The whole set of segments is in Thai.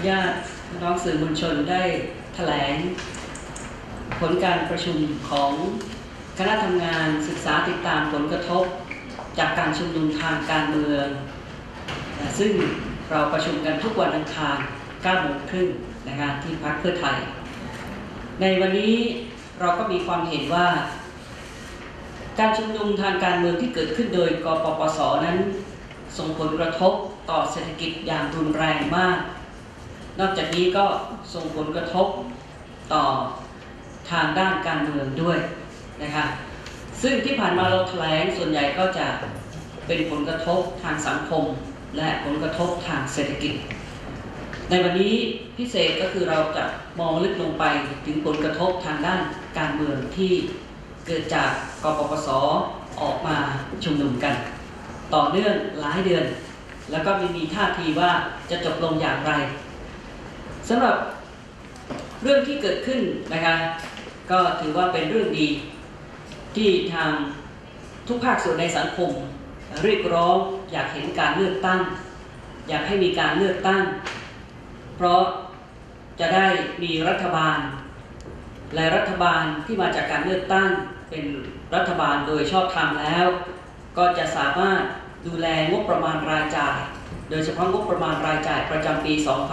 ญาตน้องสื่อมวลชนได้แถลงผลการประชุมของคณะทำงานศึกษาติดตามผลกระทบจากการชุมนุมทางการเมืองซึ่งเราประชุมกันทุกวันอังคาร 9 โมงครึ่งนะคะที่พรรคเพื่อไทยในวันนี้เราก็มีความเห็นว่าการชุมนุมทางการเมืองที่เกิดขึ้นโดยกปปส.นั้นส่งผลกระทบต่อเศรษฐกิจอย่างรุนแรงมากนอกจากนี้ก็ส่งผลกระทบต่อทางด้านการเมืองด้วยนะคะซึ่งที่ผ่านมาเราแถลงส่วนใหญ่ก็จะเป็นผลกระทบทางสังคมและผลกระทบทางเศรษฐกิจในวันนี้พิเศษก็คือเราจะมองลึกลงไปถึงผลกระทบทางด้านการเมืองที่เกิดจากกปปส.ออกมาชุมนุมกันต่อเนื่องหลายเดือนแล้วก็มีท่าทีว่าจะจบลงอย่างไรสำหรับเรื่องที่เกิดขึ้นนะคะก็ถือว่าเป็นเรื่องดีที่ทางทุกภาคส่วนในสังคมเรียกร้องอยากเห็นการเลือกตั้งอยากให้มีการเลือกตั้งเพราะจะได้มีรัฐบาลและรัฐบาลที่มาจากการเลือกตั้งเป็นรัฐบาลโดยชอบธรรมแล้วก็จะสามารถดูแลงบประมาณรายจ่ายโดยเฉพาะงบประมาณรายจ่ายประจำปี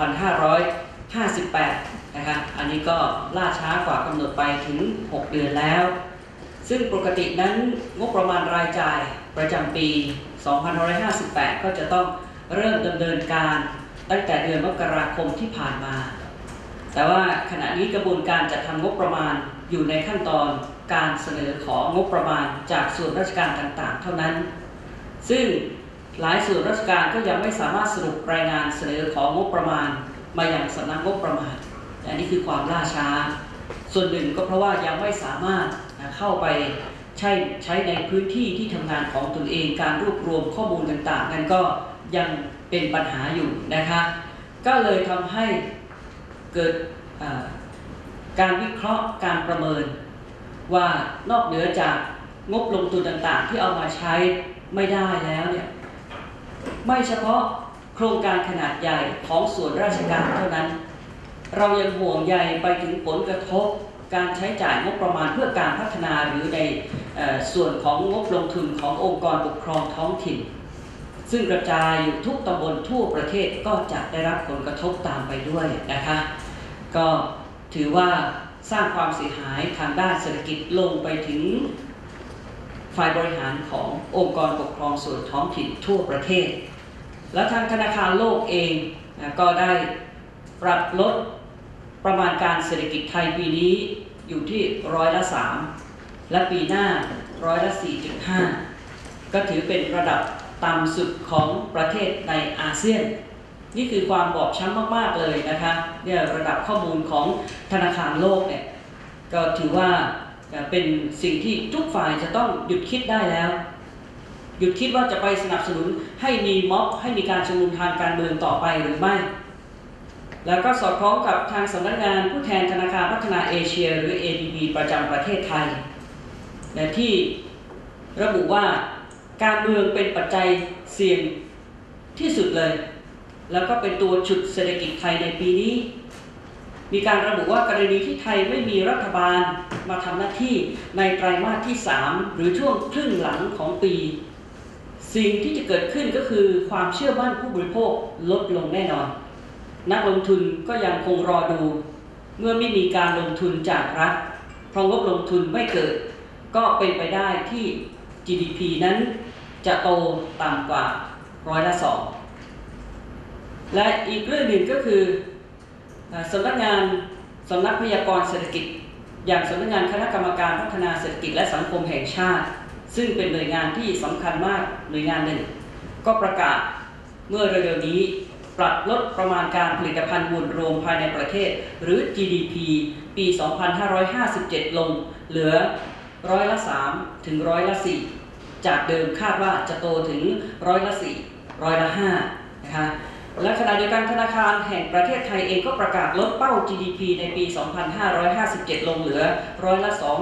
2558 นะคะอันนี้ก็ล่าช้ากว่ากำหนดไปถึง 6 เดือนแล้วซึ่งปกตินั้นงบประมาณรายจ่ายประจำปี 2558 ก็จะต้องเริ่มดำเนินการตั้งแต่เดือนมกราคมที่ผ่านมาแต่ว่าขณะนี้กระบวนการจัดทำงบประมาณอยู่ในขั้นตอนการเสนอของงบประมาณจากส่วนราชการต่างๆเท่านั้นซึ่งหลายส่วนราชการก็ยังไม่สามารถสรุปรายงานเสนอของงบประมาณมาอย่างสำนักงบประมาณอันนี้คือความล่าช้าส่วนหนึ่งก็เพราะว่ายังไม่สามารถเข้าไปใช้ในพื้นที่ที่ทำงานของตนเองการรวบรวมข้อมูลต่างๆนั้นก็ยังเป็นปัญหาอยู่นะคะก็เลยทำให้เกิดการวิเคราะห์การประเมินว่านอกเหนือจากงบลงทุนต่างๆที่เอามาใช้ไม่ได้แล้วเนี่ยไม่เฉพาะโครงการขนาดใหญ่ของส่วนราชการเท่านั้นเรายังห่วงใยไปถึงผลกระทบการใช้จ่ายงบประมาณเพื่อการพัฒนาหรือในส่วนของงบลงทุนขององค์กรปกครองท้องถิ่นซึ่งกระจายอยู่ทุกตำบลทั่วประเทศก็จะได้รับผลกระทบตามไปด้วยนะคะก็ถือว่าสร้างความเสียหายทางด้านเศรษฐกิจลงไปถึงฝ่ายบริหารขององค์กรปกครองส่วนท้องถิ่นทั่วประเทศและทางธนาคารโลกเองก็ได้ปรับลดประมาณการเศรษฐกิจไทยปีนี้อยู่ที่3%และปีหน้า4.5%ก็ถือเป็นระดับต่ำสุดของประเทศในอาเซียนนี่คือความบอบช้ำมากๆเลยนะคะเนี่ยระดับข้อมูลของธนาคารโลกเนี่ยก็ถือว่าเป็นสิ่งที่ทุกฝ่ายจะต้องหยุดคิดได้แล้วหยุดคิดว่าจะไปสนับสนุนให้มีม็อบให้มีการชุมนุมทางการเมืองต่อไปหรือไม่แล้วก็สอดคล้องกับทางสำนักงานผู้แทนธนาคารพัฒนาเอเชียหรือ ADB ประจำประเทศไทยและที่ระบุว่าการเมืองเป็นปัจจัยเสี่ยงที่สุดเลยแล้วก็เป็นตัวฉุดเศรษฐกิจไทยในปีนี้มีการระบุว่ากรณีที่ไทยไม่มีรัฐบาลมาทำหน้าที่ในไตรมาสที่3หรือช่วงครึ่งหลังของปีสิ่งที่จะเกิดขึ้นก็คือความเชื่อมั่นผู้บริโภคลดลงแน่นอนนักลงทุนก็ยังคงรอดูเมื่อไม่มีการลงทุนจากรัฐเพราะงบลงทุนไม่เกิดก็เป็นไปได้ที่ GDP นั้นจะโตต่ำกว่า2%และอีกเรื่องหนึ่งก็คือสำนักพยากรณ์เศรษฐกิจอย่างสำนักงานคณะกรรมการพัฒนาเศรษฐกิจและสังคมแห่งชาติซึ่งเป็นหน่วยงานที่สำคัญมากหน่วยงานหนึ่งก็ประกาศเมื่อเร็วๆนี้ปรับลดประมาณการผลิตภัณฑ์มวลรวมภายในประเทศหรือ GDP ปี 2557 ลงเหลือ3%ถึง4%จากเดิมคาดว่าจะโตถึง4%5%นะคะและขณะเดียวกันธนาคารแห่งประเทศไทยเองก็ประกาศลดเป้า GDP ในปี 2557 ลงเหลือ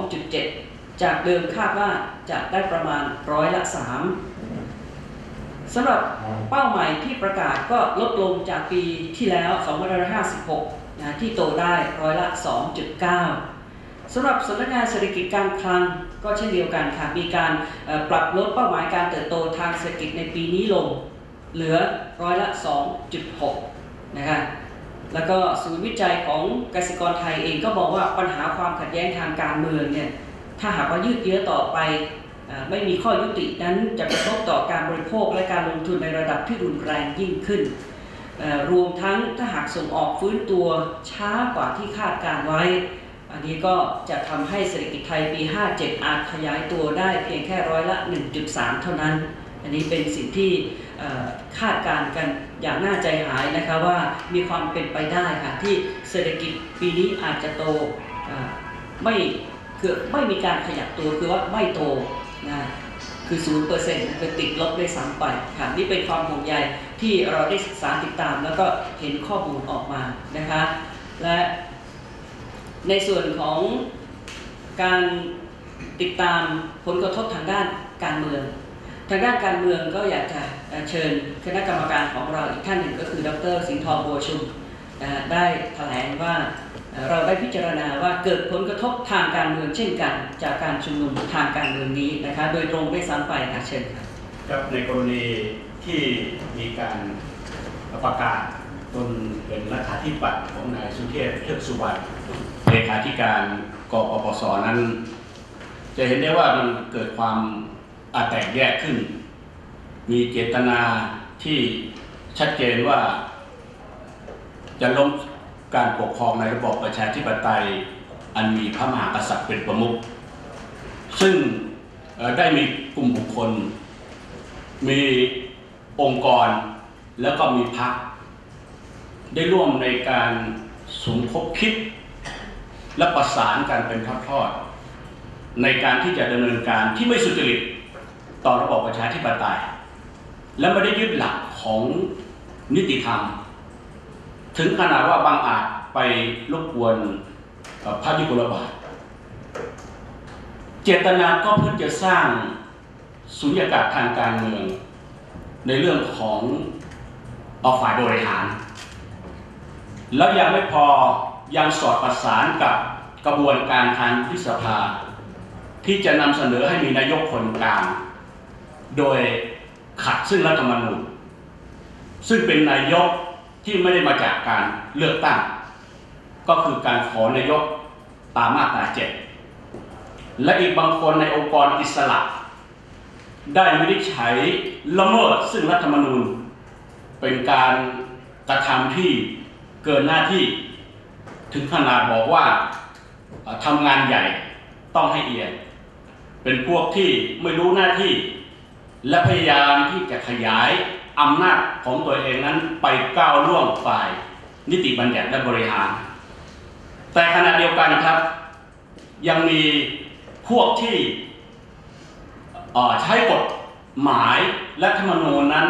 2.7% จากเดิมคาดว่าจะได้ประมาณ3%สสำหรับเป้าหมายที่ประกาศก็ลดลงจากปีที่แล้ว2556นะที่โตได้ร้อยละ 2.9 สำหรับสำนักงานเศรษฐกิจการคลังก็เช่นเดียวกันค่ะมีการปรับลดเป้าหมายการเติบโตทางเศรษฐกิจในปีนี้ลงเหลือร้อยละ 2.6 นะคะแล้วก็ศูนย์วิจัยของกสิกรไทยเองก็บอกว่าปัญหาความขัดแย้งทางการเมืองเนี่ยถ้าหากว่ายืดเยื้อต่อไปไม่มีข้อยุตินั้นจะกระทบต่อการบริโภคและการลงทุนในระดับที่รุนแรงยิ่งขึ้นรวมทั้งถ้าหากส่งออกฟื้นตัวช้ากว่าที่คาดการไว้อันนี้ก็จะทำให้เศรษฐกิจไทยปี 57 อาจขยายตัวได้เพียงแค่ร้อยละ 1.3 เท่านั้นอันนี้เป็นสิ่งที่คาดการกันอย่างน่าใจหายนะคะว่ามีความเป็นไปได้ค่ะที่เศรษฐกิจปีนี้อาจจะโตไม่มีการขยับตัวคือว่าไม่โตนะคือ 0% คือติดลบด้วยซ้ำไปค่ะนี่เป็นความห่วงใยที่เราได้ศึกษาติดตามแล้วก็เห็นข้อมูลออกมานะคะและในส่วนของการติดตามผลกระทบทางด้านการเมืองทางด้านการเมืองก็อยากจะเชิญคณะกรรมการของเราอีกท่านหนึ่งก็คือดร.สิงห์ทองบัวชุมได้แถลงว่าเราได้พิจารณาว่าเกิดผลกระทบทางการเมืองเช่นกันจากการชุมนุมทางการเมืองนี้นะคะโดยตรงได้ซ้ำไปค่ะเชิญครับในกรณีที่มีการประกาศตนเป็นรัฐาธิปัตย์ของนายสุเทพเทือกสุบรรณเลขาธิการกปปสนั้นจะเห็นได้ว่ามันเกิดความแตกแยกขึ้นมีเจตนาที่ชัดเจนว่าจะล้มการปกครองในระบอบประชาธิปไตยอันมีพระมหากษัตริย์เป็นประมุขซึ่งได้มีกลุ่มบุคคลมีองค์กรแล้วก็มีพรรคได้ร่วมในการสมคบคิดและประสานกันเป็นทอดๆในการที่จะดำเนินการที่ไม่สุจริตต่อระบอบประชาธิปไตยและไม่ได้ยึดหลักของนิติธรรมถึงขนาดว่าบางอาจไปรบกวนพระยุคลบาทเจตนาก็เพื่อจะสร้างสุญญากาศทางการเมืองในเรื่องของฝ่ายบริหารแล้วยังไม่พอยังสอดประสานกับกระบวนการทางวุฒิสภาที่จะนำเสนอให้มีนายกคนกลางโดยขัดซึ่งรัฐธรรมนูญซึ่งเป็นนายกที่ไม่ได้มาจากการเลือกตั้งก็คือการขอนายกตามมาตรา 7และอีกบางคนในองค์กรอิสระได้วินิจฉัยละเมิดซึ่งรัฐธรรมนูญเป็นการกระทำที่เกินหน้าที่ถึงขนาดบอกว่าทำงานใหญ่ต้องให้เอียงเป็นพวกที่ไม่รู้หน้าที่และพยายามที่จะขยายอำนาจของตัวเองนั้นไปก้าวล่วงฝ่ายนิติบัญญัติและบริหารแต่ขณะเดียวกันครับยังมีพวกที่ใช้กฎหมายและรัฐธรรมนูญนั้น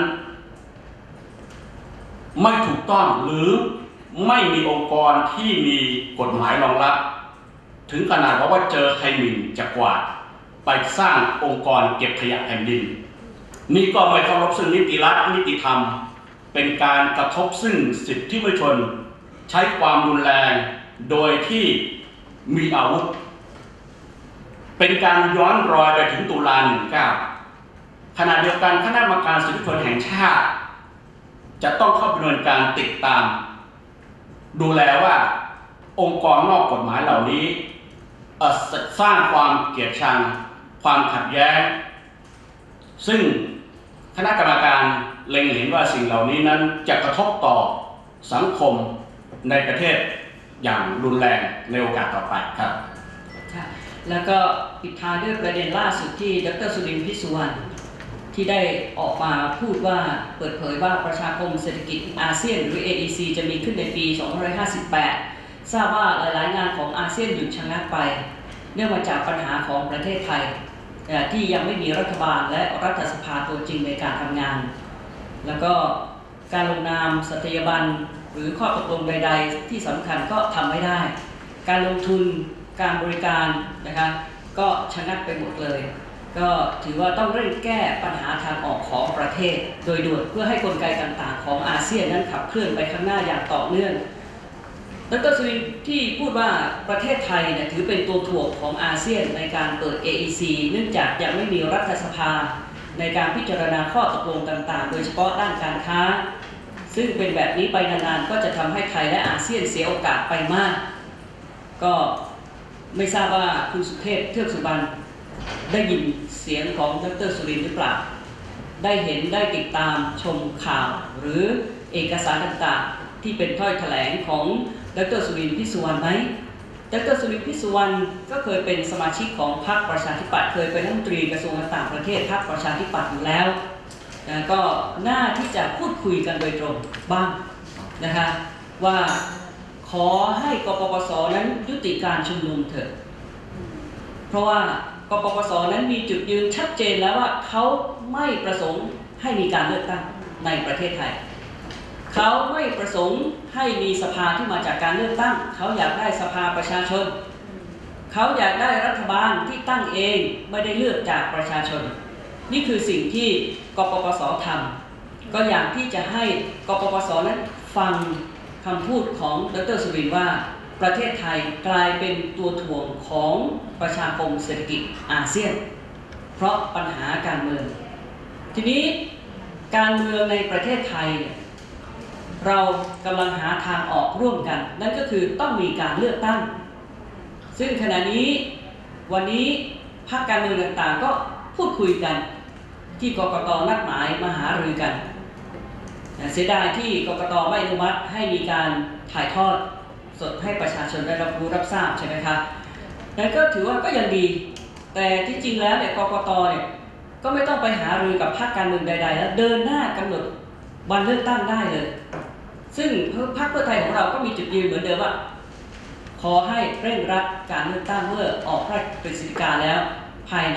ไม่ถูกต้องหรือไม่มีองค์กรที่มีกฎหมายรองรับถึงขนาดว่าเจอใครหมิ่นจะกวาดไปสร้างองค์กรเก็บขยะแผ่นดินนี่ก็ไม่เคารพซึ่งนิติรัฐนิติธรรมเป็นการกระทบซึ่งสิทธิมนุษยชนใช้ความรุนแรงโดยที่มีอาวุธเป็นการย้อนรอยไปถึงตุลา 19ขณะเดียวกันคณะกรรมการสิทธิมนุษยชนแห่งชาติจะต้องเข้าดำเนินการติดตามดูแลว่าองค์กรนอกกฎหมายเหล่านี้สร้างความเกลียดชังความขัดแย้งซึ่งคณะกรรมการเล็งเห็นว่าสิ่งเหล่านี้นั้นจะกระทบต่อสังคมในประเทศอย่างรุนแรงในโอกาสต่อไปครับค่ะแล้วก็ปิดท้ายด้วยประเด็นล่าสุดที่ดร.สุรินทร์ พิสุวรรณที่ได้ออกมาพูดว่าเปิดเผยว่าประชาคมเศรษฐกิจอาเซียนหรือ AEC จะมีขึ้นในปี 2558 ทราบว่าหลายๆงานของอาเซียนหยุดชะงักไปเนื่องมาจากปัญหาของประเทศไทยที่ยังไม่มีรัฐบาลและรัฐสภาตัวจริงในการทำงานแล้วก็การลงนามสัตยาบันหรือข้อตกลงใดๆที่สำคัญก็ทำไม่ได้การลงทุนการบริการนะคะก็ชะงักไปหมดเลยก็ถือว่าต้องเร่งแก้ปัญหาทางออกของประเทศโดยด่วนเพื่อให้กลไกต่างๆของอาเซียนนั้นขับเคลื่อนไปข้างหน้าอย่างต่อเนื่องดร.สุรินทร์ที่พูดว่าประเทศไทยถือเป็นตัวถ่วงของอาเซียนในการเปิด AEC เนื่องจากยังไม่มีรัฐสภาในการพิจารณาข้อตกลงต่างๆโดยเฉพาะด้านการค้าซึ่งเป็นแบบนี้ไปนานๆก็จะทำให้ไทยและอาเซียนเสียโอกาสไปมากก็ไม่ทราบว่าคุณสุเทพเทือกสุบรรณได้ยินเสียงของดร.สุรินทร์หรือเปล่าได้เห็นได้ติดตามชมข่าวหรือเอกสารต่างๆที่เป็นถ้อยแถลงของดร.สุรินทร์ พิสุวรรณไหมดร.สุรินทร์ พิสุวรรณก็เคยเป็นสมาชิกของพรรคประชาธิปัตย์เคยเป็นรัฐมนตรีกระทรวงต่างประเทศพรรคประชาธิปัตย์อยู่แล้วก็น่าที่จะพูดคุยกันโดยตรงบ้างนะคะว่าขอให้กปปสนั้นยุติการชุมนุมเถอะเพราะว่ากปปสนั้นมีจุดยืนชัดเจนแล้วว่าเขาไม่ประสงค์ให้มีการเลือกตั้งในประเทศไทยเขาไม่ประสงค์ให้มีสภาที่มาจากการเลือกตั้งเขาอยากได้สภาประชาชนเขาอยากได้รัฐบาลที่ตั้งเองไม่ได้เลือกจากประชาชนนี่คือสิ่งที่กปปสทำก็อยากที่จะให้กปปสนั้นฟังคำพูดของดร.สุรินทร์ว่าประเทศไทยกลายเป็นตัวถ่วงของประชาคมเศรษฐกิจอาเซียนเพราะปัญหาการเมืองทีนี้การเมืองในประเทศไทยเรากำลังหาทางออกร่วมกันนั่นก็คือต้องมีการเลือกตั้งซึ่งขณะนี้วันนี้พรรคการเมืองต่างๆก็พูดคุยกันที่กกต.นัดหมายมาหารือกันเสียดายที่กกต.ไม่อนุมัติให้มีการถ่ายทอดสดให้ประชาชนได้รับรู้รับทราบใช่ไหมครับนั่นก็ถือว่าก็ยังดีแต่ที่จริงแล้วกกต.ก็ไม่ต้องไปหารือกับพรรคการเมืองใดๆแล้วเดินหน้ากำหนดวันเลือกตั้งได้เลยซึ่งพรรคเพื่อไทยของเราก็มีจุดยืนเหมือนเดิมว่าขอให้เร่งรัดการเลือกตั้งเมื่อออกพระราชกฤษฎีกาแล้วภายใน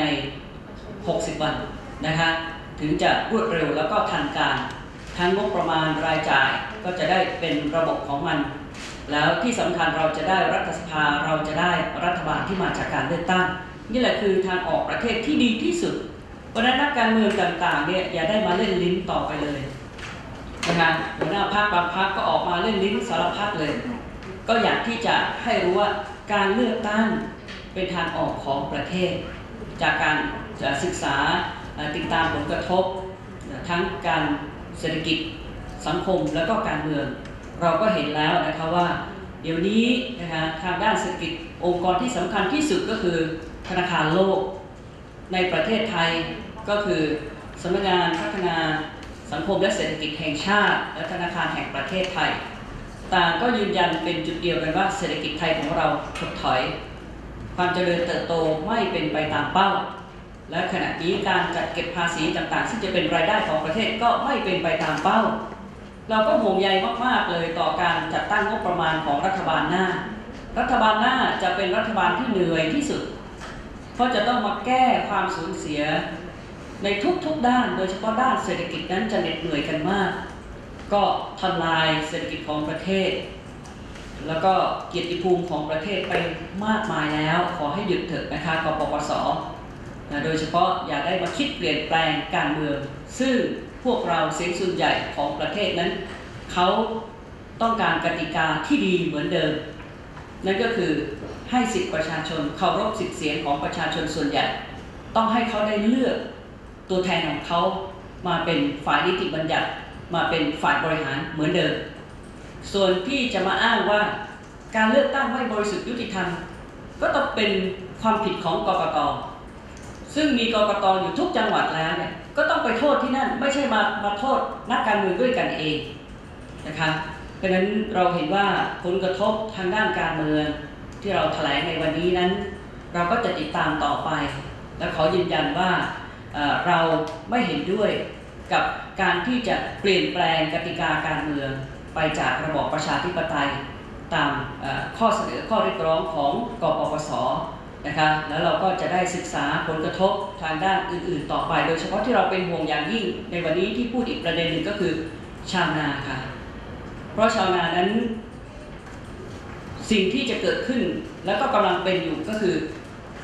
60 วันนะคะถึงจะรวดเร็วแล้วก็ทันการทั้งงบประมาณรายจ่ายก็จะได้เป็นระบบของมันแล้วที่สำคัญเราจะได้รัฐสภาเราจะได้รัฐบาลที่มาจากการเลือกตั้งนี่แหละคือทางออกประเทศที่ดีที่สุดเพราะฉะนั้นนักการเมืองต่างๆอย่าได้มาเล่นลิ้นต่อไปเลยนะคะหัวหน้าพรรคบางพรรคก็ออกมาเล่นลิ้นสารพัดเลยก็อยากที่จะให้รู้ว่าการเลือกตั้งเป็นทางออกของประเทศจากการศึกษาติดตามผลกระทบทั้งการเศรษฐกิจสังคมและก็การเมืองเราก็เห็นแล้วนะคะว่าเดี๋ยวนี้นะคะทางด้านเศรษฐกิจองค์กรที่สำคัญที่สุดก็คือธนาคารโลกในประเทศไทยก็คือสำนักงานพัฒนาสังคมและเศรษฐกิจแห่งชาติและธนาคารแห่งประเทศไทยต่างก็ยืนยันเป็นจุดเดียวกันว่าเศรษฐกิจไทยของเราถดถอยความเจริญเติบโตไม่เป็นไปตามเป้าและขณะนี้การจัดเก็บภาษีต่างๆซึ่งจะเป็นรายได้ของประเทศก็ไม่เป็นไปตามเป้าเราก็ห่วงใยมากๆเลยต่อการจัดตั้งงบประมาณของรัฐบาลหน้ารัฐบาลหน้าจะเป็นรัฐบาลที่เหนื่อยที่สุดเพราะจะต้องมาแก้ความสูญเสียในทุกๆด้านโดยเฉพาะด้านเศรษฐกิจนั้นจะเหน็ดเหนื่อยกันมากก็ทำลายเศรษฐกิจของประเทศแล้วก็เกียรติภูมิของประเทศไปมากมายแล้วขอให้หยุดเถอะนะคะกปปส.โดยเฉพาะอย่าได้มาคิดเปลี่ยนแปลงการเมืองซึ่งพวกเราเสียงส่วนใหญ่ของประเทศนั้นเขาต้องการกติกาที่ดีเหมือนเดิมนั่นก็คือให้สิทธิประชาชนเคารพสิทธิเสียงของประชาชนส่วนใหญ่ต้องให้เขาได้เลือกตัวแทนของเขามาเป็นฝ่ายนิติบัญญัติมาเป็นฝ่ายบริหารเหมือนเดิมส่วนที่จะมาอ้างว่าการเลือกตั้งไม่บริสุทธิ์ยุติธรรมก็ต้องเป็นความผิดของกกต.ซึ่งมีกกต.อยู่ทุกจังหวัดแล้วก็ต้องไปโทษที่นั่นไม่ใช่มาโทษนักการเมืองด้วยกันเองนะคะเพราะฉะนั้นเราเห็นว่าผลกระทบทางด้านการเมืองที่เราแถลงในวันนี้นั้นเราก็จะติดตามต่อไปและขอยืนยันว่าเราไม่เห็นด้วยกับการที่จะเปลี่ยนแปลงกติกาการเมืองไปจากระบอบประชาธิปไตยตามข้อเสนอข้อเรียกร้องของกปปส.นะคะแล้วเราก็จะได้ศึกษาผลกระทบทางด้านอื่นๆต่อไปโดยเฉพาะที่เราเป็นห่วงอย่างยิ่งในวันนี้ที่พูดอีกประเด็นหนึ่งก็คือชาวนาค่ะเพราะชาวนานั้นสิ่งที่จะเกิดขึ้นแล้วก็กำลังเป็นอยู่ก็คือ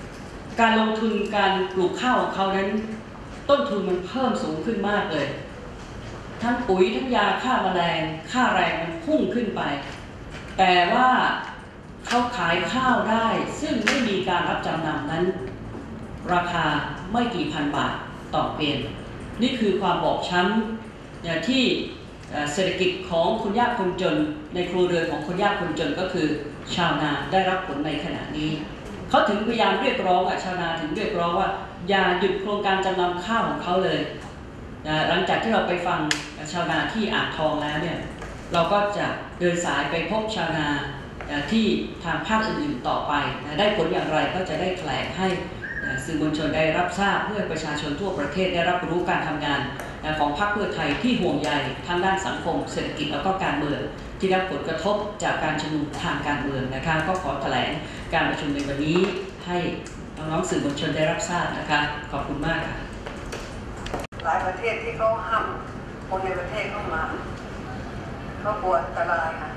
การลงทุนการปลูกข้าวของเขานั้นต้นทุนมันเพิ่มสูงขึ้นมากเลยทั้งปุ๋ยทั้งยาฆ่าแมลงค่าแรงมันพุ่งขึ้นไปแต่ว่าเขาขายข้าวได้ซึ่งไม่มีการรับจำนำนั้นราคาไม่กี่พันบาทต่อเกวียนนี่คือความบอบช้ำที่เศรษฐกิจของคนยากคนจนในครัวเรือนของคนยากคนจนก็คือชาวนาได้รับผลในขณะนี้เขาถึงพยายามเรียกร้องชาวนาถึงเรียกร้องว่าอย่าหยุดโครงการจำนำข้าวของเขาเลยหลังจากที่เราไปฟังชาวนาที่อ่างทองแล้วเนี่ยเราก็จะเดินสายไปพบชาวนาที่ทางภาคอื่นๆต่อไปได้ผลอย่างไรก็จะได้แถลงให้สื่อมวลชนได้รับทราบเพื่อประชาชนทั่วประเทศได้รับรู้การทำงานของพรรคเพื่อไทยที่ห่วงใยทั้งด้านสังคมเศรษฐกิจแล้วก็การเมืองที่ได้ผลกระทบจากการชุมนุมทางการเมืองนะคะก็ขอแถลงการประชุมในวันนี้ให้น้องๆสื่อมวลชนได้รับทราบนะคะขอบคุณมากค่ะหลายประเทศที่เขาห้ามคนในประเทศเข้ามาเขากลัวอันตรายค่ะ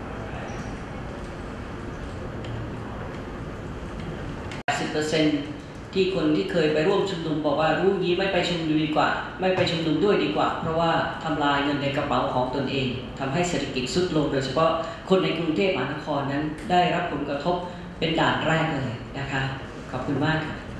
80%ที่คนที่เคยไปร่วมชุมนุมบอกว่ารู้งี้ไม่ไปชุมนุมดีกว่าไม่ไปชุมนุมด้วยดีกว่าเพราะว่าทำลายเงินในกระเป๋าของตนเองทำให้เศรษฐกิจทรุดลงโดยเฉพาะคนในกรุงเทพมหานครนั้นได้รับผลกระทบเป็นด่านแรกเลยนะคะขอบคุณมากค่ะ